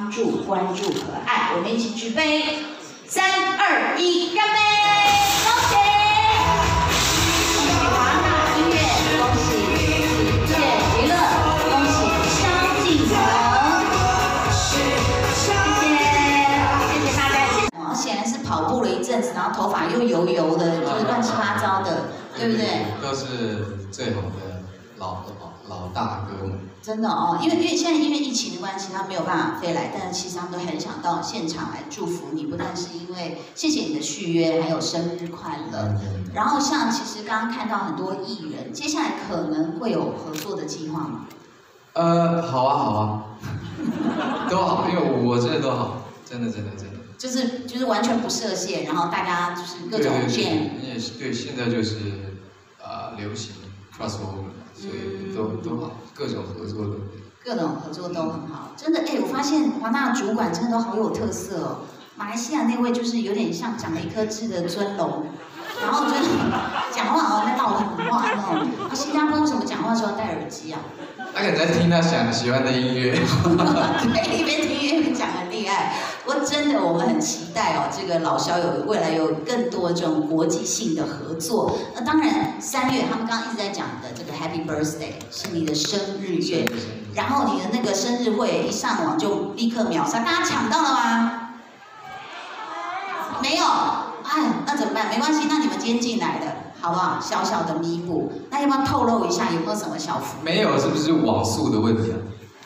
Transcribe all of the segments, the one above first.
帮助、关注和爱。我们一起举杯，3、2、1，干杯！恭喜！恭喜华纳音乐，恭喜子健娱乐，恭喜萧敬腾。谢谢大家。显然是跑步了一阵子，然后头发又油油的，就是乱七八糟的，对不对？ 都是最好的老大哥们。 真的哦，因为现在因为疫情的关系，他没有办法飞来，但是其实他们都很想到现场来祝福你，不但是因为谢谢你的续约，还有生日快乐。然后像其实刚刚看到很多艺人，接下来可能会有合作的计划吗？ 好啊，都好，因为我真的都好，真的。 就是完全不设限，然后大家就是各种见。 对，现在就是流行 crossover。所以都好，各种合作都。 各种合作都很好，真的我发现华纳主管真的都好有特色哦。马来西亚那位就是有点像长了一颗痣的尊龙，然后就是讲话在唠狠话那种。新加坡为什么讲话时候要戴耳机啊？ 他可能在听他喜欢的音乐。 对，一边听一边讲很厉害。不过真的，我们很期待哦，这个老萧未来有更多这种国际性的合作。那当然，3月他们刚刚一直在讲的这个 Happy Birthday 是你的生日月，然后你的那个生日会一上网就立刻秒杀，大家抢到了吗？没有，哎，那怎么办？没关系，那你们今天进来了，好不好？小小的弥补，那要不要透露一下有没有什么小福利？ 没有，是不是网速的问题啊？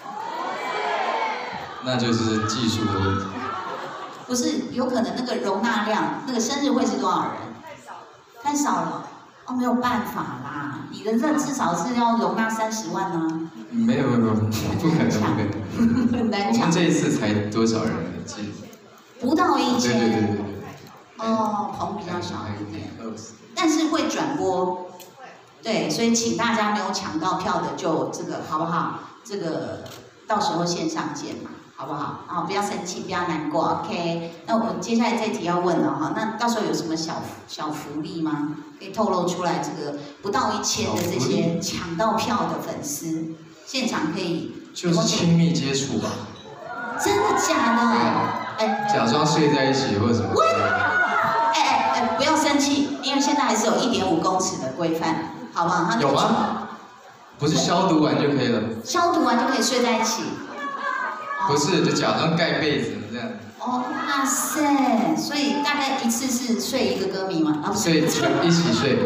那就是技术的问题。 不是，有可能那个容纳量，那个生日会是多少人？太少了，哦，没有办法啦。你的这至少是要容纳30万呢。 没有，不可能。 很难抢。 我们这一次才多少人？记不到1000。 对。 哦，棚比较小一点。但是会转播。对，所以请大家没有抢到票的就这个好不好？这个到时候线上见嘛。好不好？啊，不要生气，不要难过 ，OK？ 那我们接下来这题要问了哈，那到时候有什么小福利吗？可以透露出来，这个不到1000的这些抢到票的粉丝，现场可以就是亲密接触吧？ 真的假的？ 假装睡在一起或者什么？ 不要生气，因为现在还是有1.5公尺的规范，好不好？ 有吗？不是消毒完就可以了？ 消毒完就可以睡在一起。 不是，就假装盖被子这样。 哦，哇塞！所以大概一次是睡一个歌迷吗？ 睡一起睡。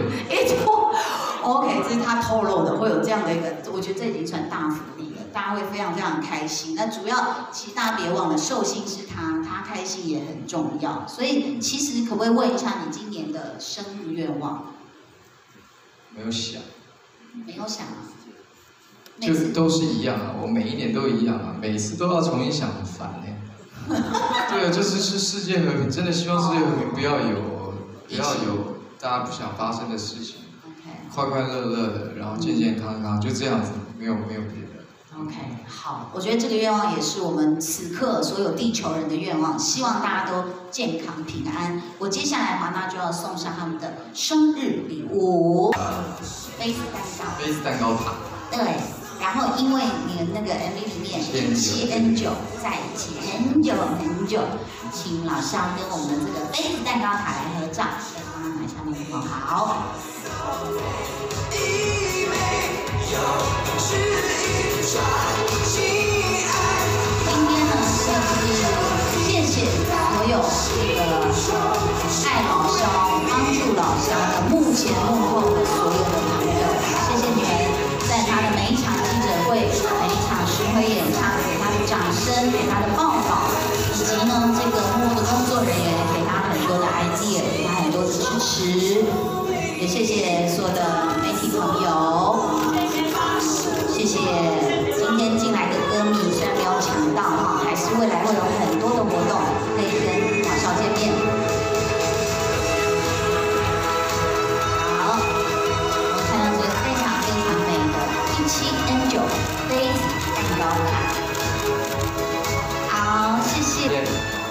OK， 这是他透露的，会有这样的一个，我觉得这已经算大福利了，大家会非常非常开心。那主要其实大家别忘了，寿星是他开心也很重要。所以其实可不可以问一下你今年的生日愿望？没有想啊。 就都是一样啊，我每一年都一样啊，每次都要重新想，很烦哎。对啊，就是世界和平，真的希望世界和平不要有大家不想发生的事情，快快乐乐的，然后健健康康，就这样子，没有别的。 OK， 好，我觉得这个愿望也是我们此刻所有地球人的愿望，希望大家都健康平安。我接下来华纳就要送上他们的生日礼物，杯子蛋糕塔。对。然后，因为你的那个 MV 里面7跟9在一起很久，请老萧跟我们的这个杯子蛋糕塔来合照，再帮他拿下面的好。今天呢，是谢谢所有这个爱老萧、帮助老萧的幕前幕后的所有的朋友，谢谢你们。在他的每一场记者会、每一场巡回演唱，给他的掌声，给他的报道，以及呢这个幕后的工作人员给他很多的 idea， 给他很多的支持，也谢谢所有的媒体朋友，谢谢今天进来的歌迷，虽然没有抢到哈，还是未来会有很多的活动可以跟老萧见面。7N9 杯子蛋糕卡，好，谢谢。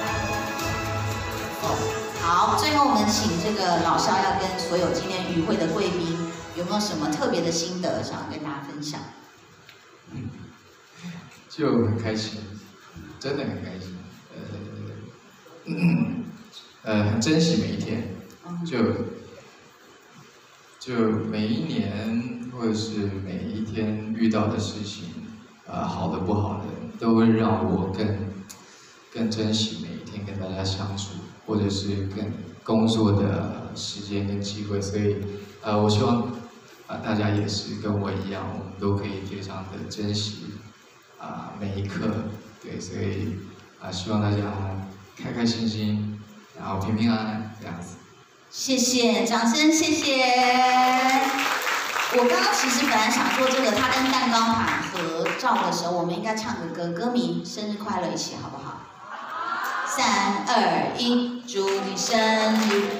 好，最后我们请这个老萧要跟所有今天与会的贵宾，有没有什么特别的心得想要跟大家分享？ 就很开心， 真的很开心。很珍惜每一天，就每一年或者是每一天遇到的事情，好的不好的，都会让我更珍惜每一天跟大家相处，或者是跟工作的时间跟机会。所以，我希望大家也是跟我一样，我们都可以非常的珍惜每一刻。对，所以希望大家开开心心，然后平平安安这样子。 谢谢，掌声谢谢。我刚刚其实本来想说这个，他跟蛋糕塔合照的时候，我们应该唱个歌，歌名《生日快乐》一起好不好？3、2、1，祝你生日，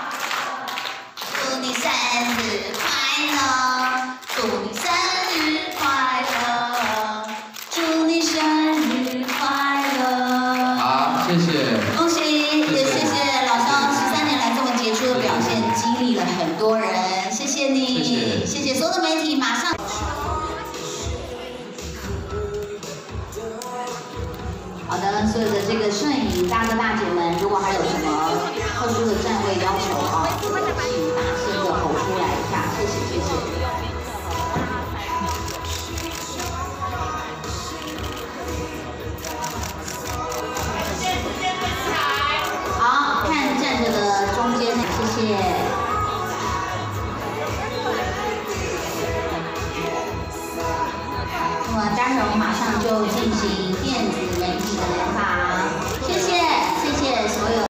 祝你生日快乐，祝你生日快乐，祝你生日快乐。 好，谢谢。 恭喜，也谢谢老肖13年来这么杰出的表现，激励了很多人，谢谢你，谢谢所有的媒体，马上。好的，所有的这个摄影大哥大姐们，如果还有什么特殊的站位要求啊，请大声的吼出来一下，谢谢谢谢。好，看站着的中间，谢谢。那么待会儿我们马上就进行电子